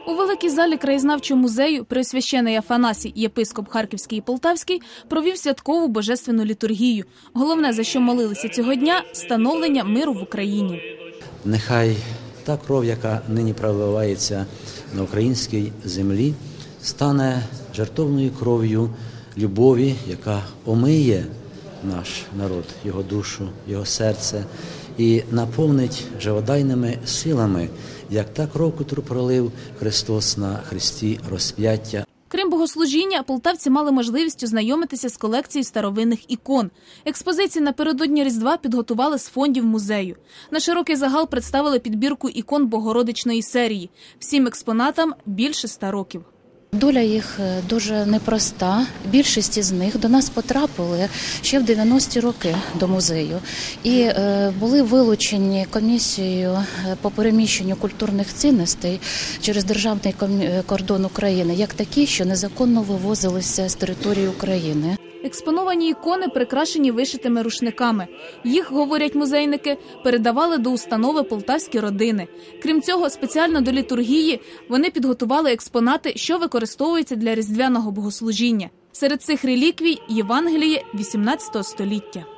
У великій залі краєзнавчого музею Преосвящений Афанасій, єпископ Харківський і Полтавський, провів святкову божественну літургію. Головне, за що молилися цього дня – становлення миру в Україні. Нехай та кров, яка нині проливається на українській землі, стане жертовною кров'ю любові, яка омиє наш народ, його душу, його серце і наповнить живодайними силами, як та кров, яку пролив Христос на хресті розп'яття. Крім богослужіння, полтавці мали можливість ознайомитися з колекцією старовинних ікон. Експозиції напередодні Різдва підготували з фондів музею. На широкий загал представили підбірку ікон Богородичної серії. Всім експонатам більше 100 років. Доля їх дуже непроста. Більшість із них до нас потрапили ще в 90-ті роки до музею. І були вилучені комісією по переміщенню культурних цінностей через державний кордон України, як такі, що незаконно вивозилися з території України. Експоновані ікони прикрашені вишитими рушниками. Їх, говорять музейники, передавали до установи полтавські родини. Крім цього, спеціально до літургії вони підготували експонати, що використовуються для різдвяного богослужіння. Серед цих реліквій – Євангеліє XVIII століття.